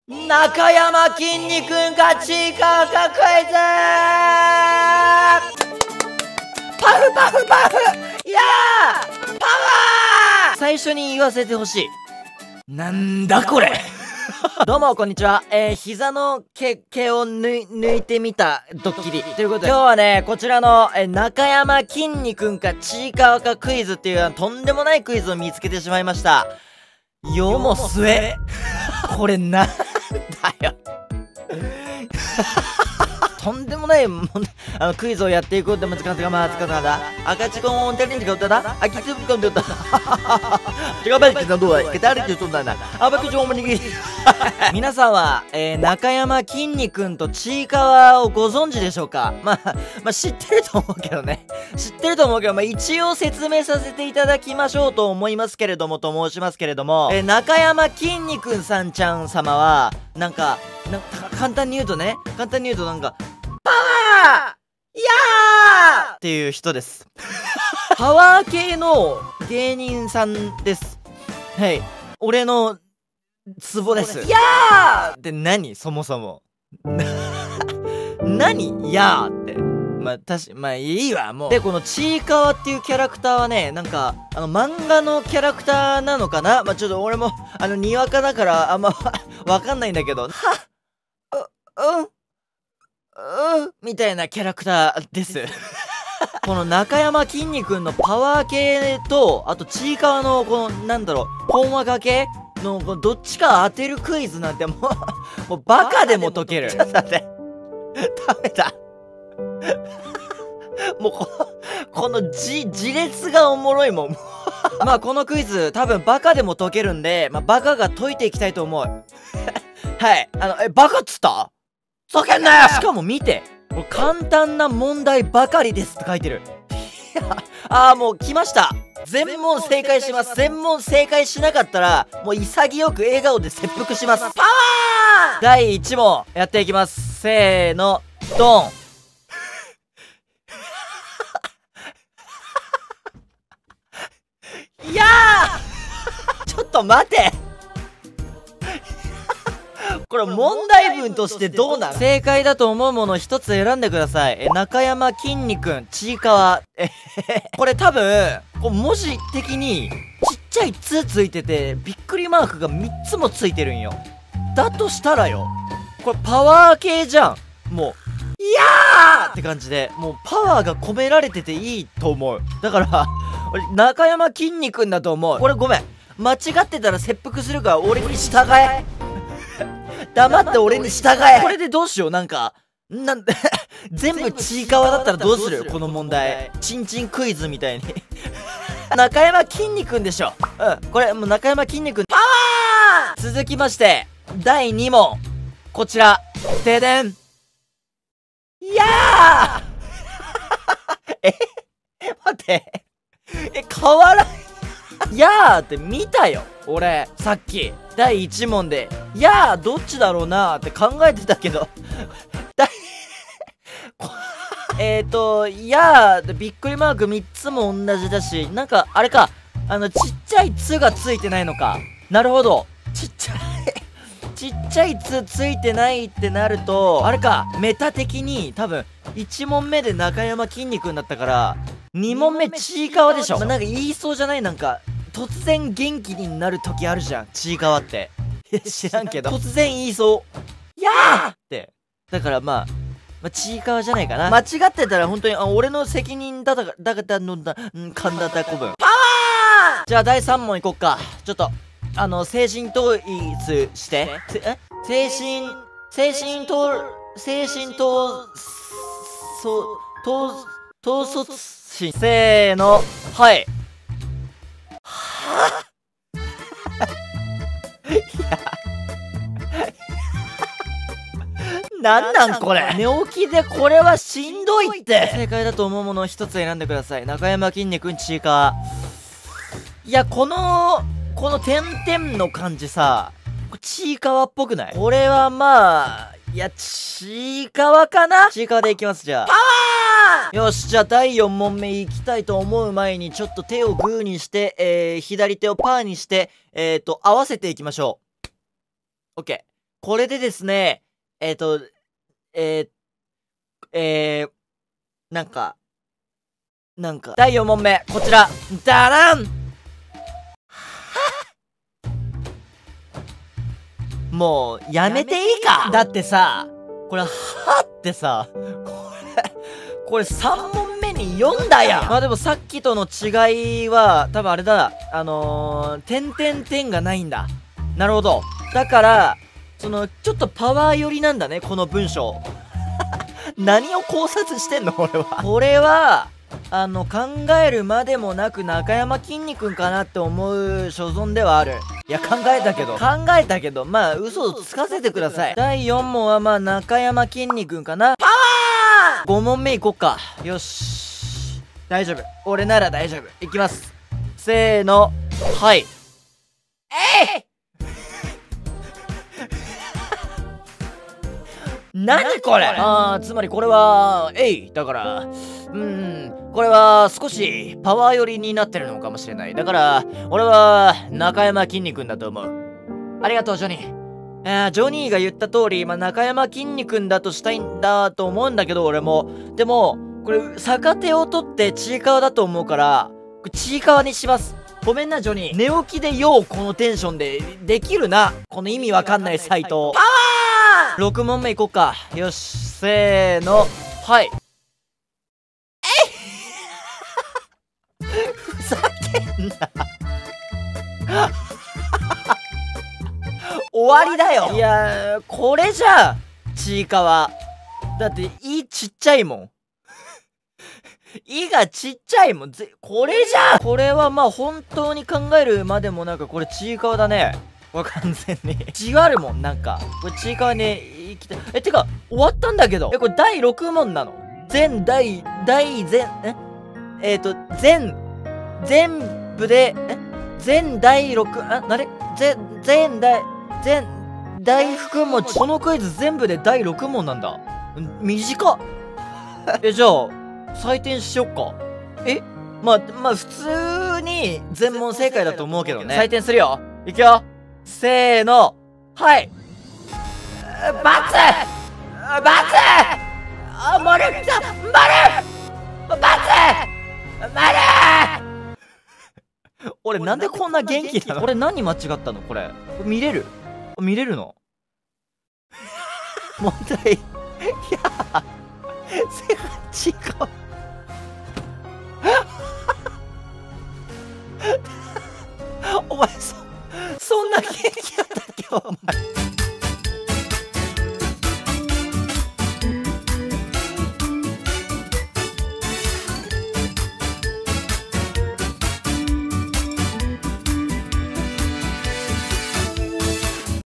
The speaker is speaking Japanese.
中山きんに君がちいかわかクイズパフパフパフいやーパワー最初に言わせてほしい。なんだこれどうもこんにちは。膝の毛を抜いてみたドッキリということで、今日はねこちらの中山きんに君かちいかわかクイズっていうとんでもないクイズを見つけてしまいました。世も末これなんだよとんでもないクイズをやっていこうっても時間が使ったんだ。赤チコンをテレンジが歌だ。秋つぶこんで歌った。違うばいきなどうだ。けたりってそんなんだ。あばくじょうもにぎ。皆さんは中山きんに君とちいかわをご存知でしょうか。まあ知ってると思うけどね。知ってると思うけど、一応説明させていただきましょうと思いますけれども、と申しますけれども、中山きんに君さんちゃん様はなんか簡単に言うとなんかパワーいやーっていう人です。パワー系の芸人さんです。はい。俺のツボです。いやーって何そもそも。何やーって。まあいいわ、もう。で、このちいかわっていうキャラクターはね、なんか、漫画のキャラクターなのかな。ちょっと俺も、にわかだから、あんま、わかんないんだけど、みたいなキャラクターです。この中山きんに君のパワー系と、あとちいかわのこのほんわか系のどっちか当てるクイズなんてもうバカでも解ける。ちょっと待って。ダメだ。もうこの自列がおもろいもん。まあこのクイズ多分バカでも解けるんで、バカが解いていきたいと思う。はい。バカっつった解けんなよ。しかも見て。簡単な問題ばかりですって書いてる。もう来ました。全問正解します。全問正解しなかったら、もう潔く笑顔で切腹します。パワー第1問やっていきます。せーの、ドン。いやーちょっと待てこれ問題文としてどうなの？正解だと思うものを一つ選んでください。中山きんに君、ちいかわ。これ多分、文字的にちっちゃい「つ」ついてて、びっくりマークが3つもついてるんよ。だとしたらよ、これパワー系じゃん。もう、いやーって感じで、もうパワーが込められてていいと思う。だから、俺、中山きんに君だと思う。これごめん。間違ってたら切腹するから俺に従え。黙って俺に従え。これでどうしよう。全部ちいかわだったらどうするこの問題。チンチンクイズみたいに。中山きんに君でしょ。これもう中山きんに君パワー。続きまして第2問こちら。停電。いやー待って変わらん。いやーって見たよ俺さっき第1問で。いやーどっちだろうなーって考えてたけどいやーびっくりマーク3つも同じだし、あれか、ちっちゃい「つ」がついてないのか。なるほど。ちっちゃい「つ」ついてないってなると、あれか、メタ的に多分1問目で中山きんに君だったから2問目ちいかわでしょ。言いそうじゃない？突然元気になる時あるじゃんちいかわって。知らんけど突然言いそう「やー!」って。だからちいかわじゃないかな。間違ってたら本当に俺の責任だからのだ神田だ古文パワー。じゃあ第3問いこっか。ちょっと精神統一して精神統率心。せーの、はい。なんこれ。寝起きでこれはしんどいって。正解だと思うものを一つ選んでください。中山きんに君、ちいかわ。いや、この点々の感じさ、ちいかわっぽくない？これはいや、ちいかわかな？ちいかわでいきます、じゃあ。パワー。よし、じゃあ第4問目いきたいと思う前に、ちょっと手をグーにして、左手をパーにして、合わせていきましょう。オッケー。 これでですね、なんか、第4問目、こちら、ダランもう、やめていいか。だってさ、これ、はってさ、これ3問目に読んだやん。まあでもさっきとの違いは、多分あれだ、点々点がないんだ。なるほど。だから、ちょっとパワー寄りなんだね、この文章。何を考察してんの俺は。これは、考えるまでもなく中山きんに君かなって思う所存ではある。いや、考えたけど、まあ、嘘をつかせてください。第4問はまあ、中山きんに君かな。パワー !5 問目いこっか。よし。大丈夫。俺なら大丈夫。いきます。せーの。はい。何これ。つまりこれは、だから、これは少しパワー寄りになってるのかもしれない。だから、俺は中山きんに君だと思う。ありがとう、ジョニー。ジョニーが言った通り、まあ、中山きんに君だとしたいんだと思うんだけど、俺も。でも、これ、逆手を取ってちいかわだと思うから、ちいかわにします。ごめんな、ジョニー。寝起きでようこのテンションでできるな。この意味わかんないサイト。パワー !6 問目いこっか。よし、せーの。はい。ふざけんな。終わりだよ。いやー、これじゃちいかわ。だって、ちっちゃいもん。がちっちゃいもん。これじゃこれはまあ本当に考えるまでもなんかこれちいかわだね。これ完全に。違あるもん、なんか。これちいかわに生きて、てか、終わったんだけど。これ第6問なの。全部で、全第6、大福餅。このクイズ全部で第6問なんだ。短っ。じゃあ、採点しよっか。まあ、普通に全問正解だと思うけどね。採点するよ。いくよ。せーの。はい。バツ丸来た丸俺なんでこんな元気なの。これ何間違ったのこれ。見れるの問題。いや違う。お前そんな元気だったっけお前。